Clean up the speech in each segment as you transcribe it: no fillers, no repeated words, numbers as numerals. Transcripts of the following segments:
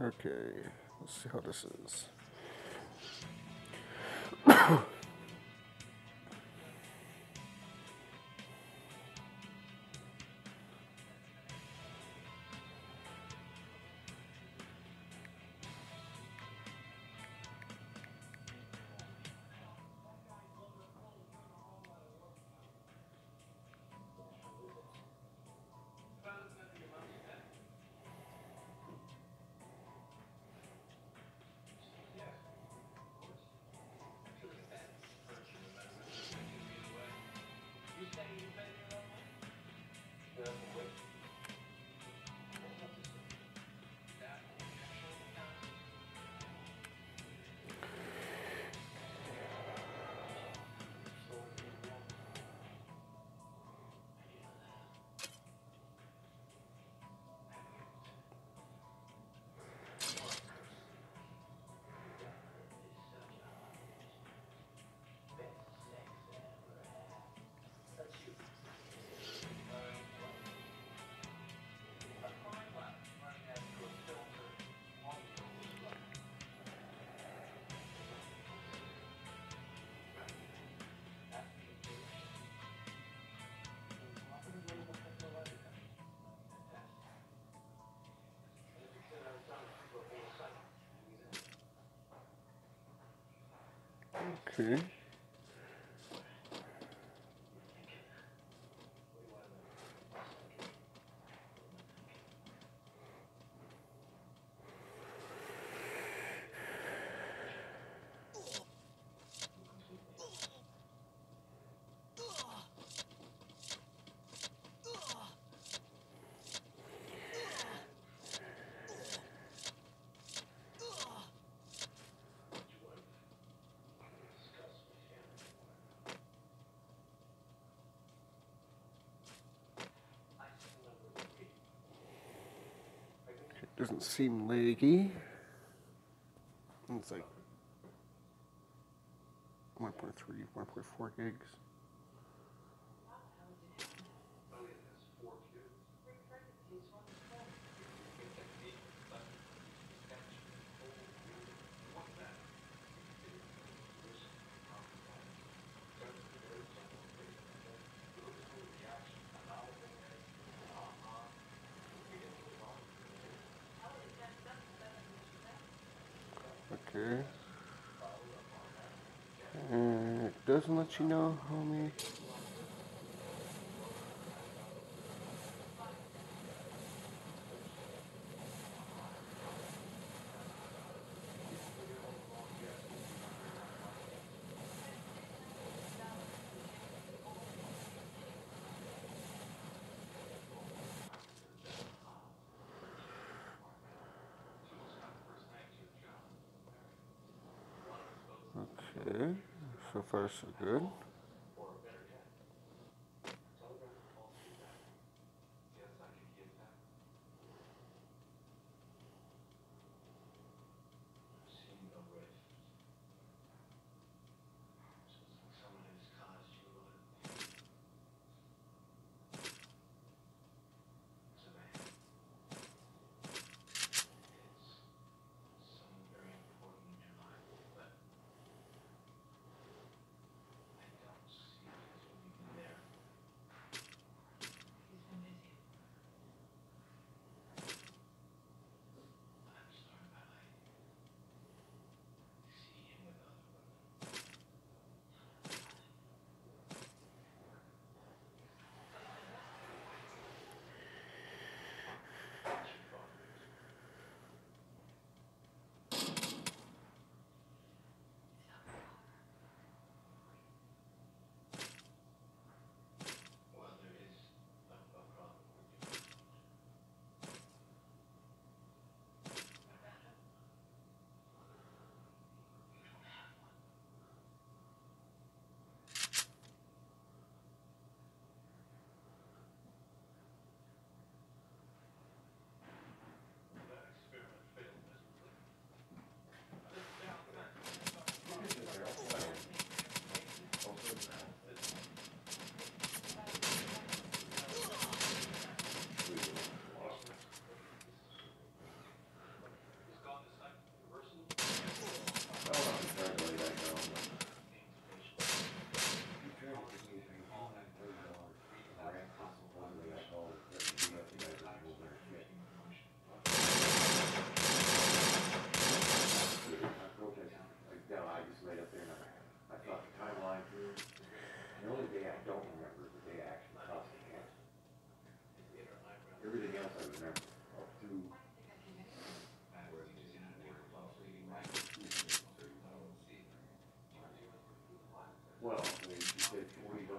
Okay, let's see how this is. Okay. It doesn't seem laggy. It's like 1.3, 1.4 gigs. Okay. And it doesn't let you know how many. Okay. So far, so good.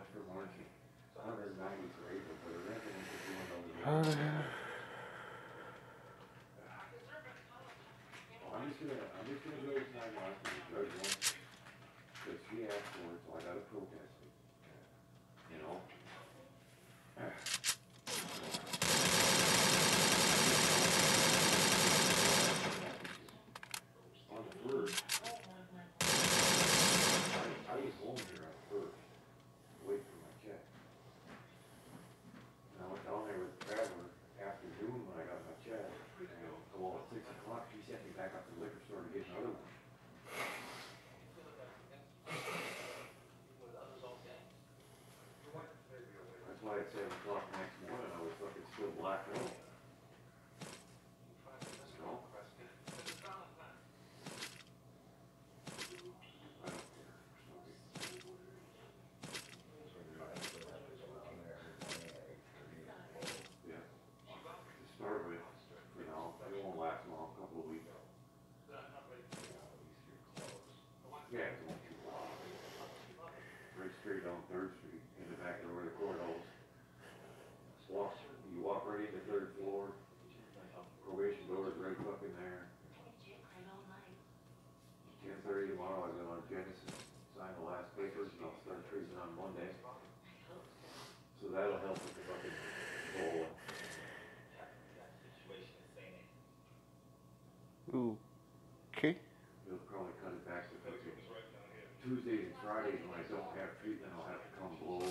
much for warranty? 190 for April, but the rental is doing those. Uh, Well, I'm just gonna go sign off and the judge wants, because she asked for it, so I gotta protest it. You know? On the first, I was home here on the first, waiting for my check. And I went down there with Trevor afternoon when I got my check, and well, at 6 o'clock, she sent me back up to the liquor store to get another one. That's why at 7 o'clock next morning, I was fucking still blacked out. You know? I don't care. Yeah. To start with, you know, it won't last long, a couple of weeks. Yeah, it's only 2 blocks. Right straight down Third Street, in the back door of the courthouse. You walk right in the third floor, probation door is right fucking there. 10:30 tomorrow, I go on Genesis, sign the last papers, and I'll start treating on Monday. So that'll help with the fucking roll. okay. It'll probably cut it back to fucking Tuesdays and Fridays when I don't have treatment, I'll have to come blow.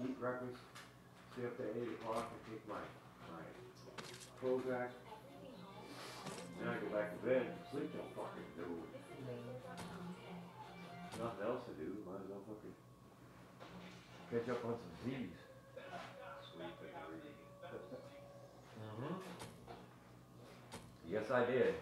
eat breakfast, stay up to 8 o'clock and take my Prozac. Then I go back to bed and sleep till fucking noon. Nothing else to do, might as well fucking catch up on some Z's. Sleep and read. Yes, I did.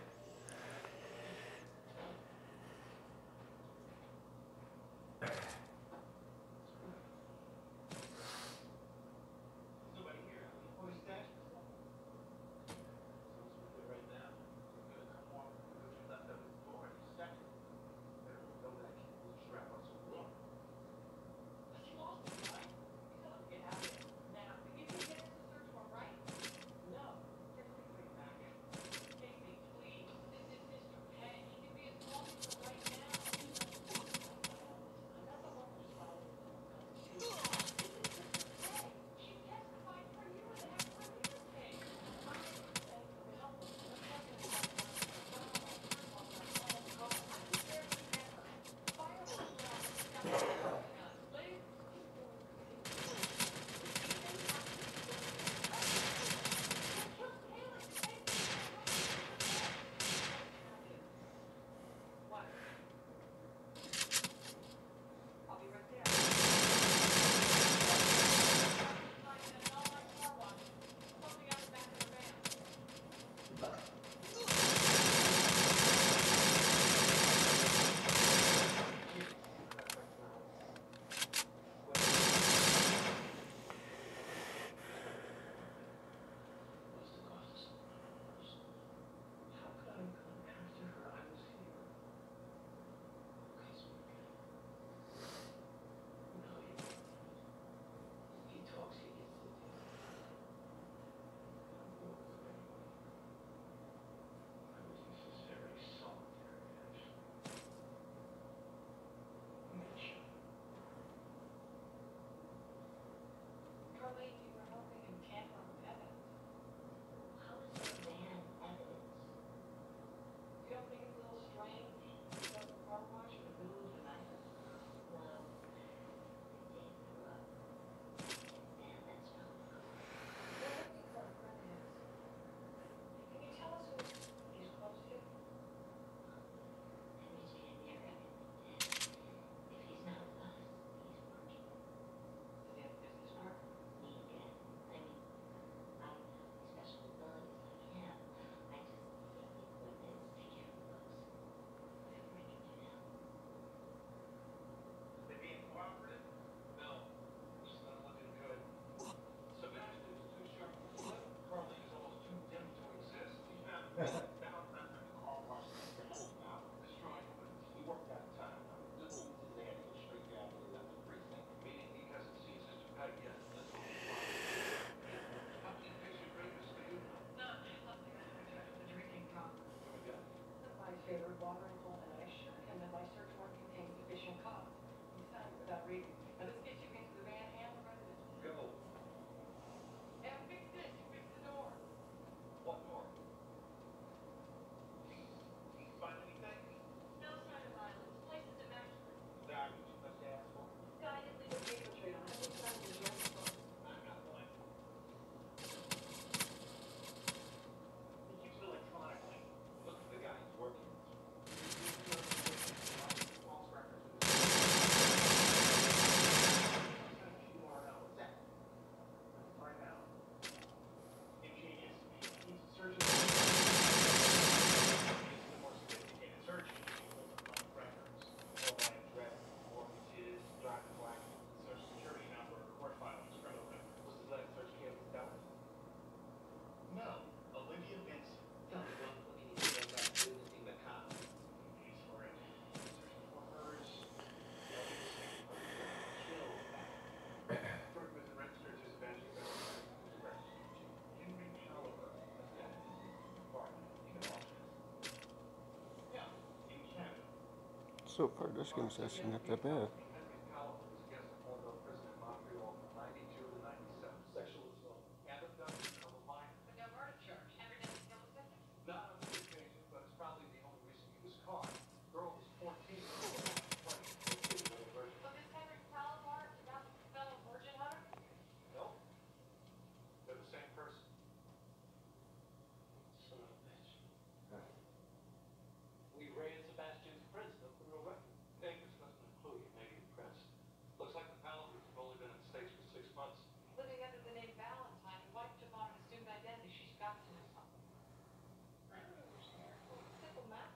So far, this game's actually not that bad.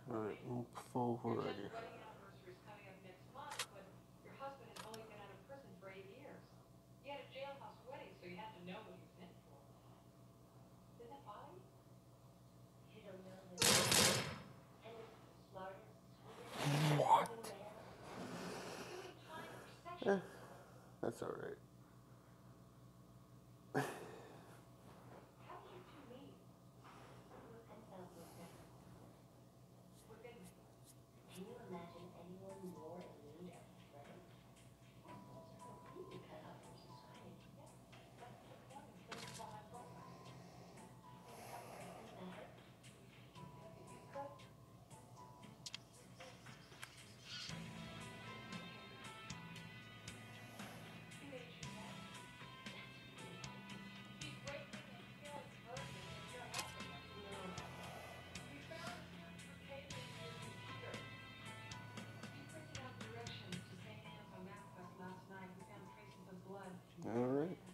Alright, move forward. Wedding anniversary is coming up next month, but your husband has only been out of prison for 8 years. You had a jailhouse wedding, so you had to know what he was in for. Didn't that bother you? You don't know that and smarter, What? Doing time for session. That's alright. How did you two meet? and self-respect. What did you? Can you imagine anyone more in need of a friend? Completely cut off from society. That's the point. It's been all my fault. Doesn't matter. You could. He made you mad. He's raping and killing virgins, and you're helping him. No. We found a search for cables in your computer. You printed out directions to St. Anne's on MapQuest last night. We found traces of blood. Alright.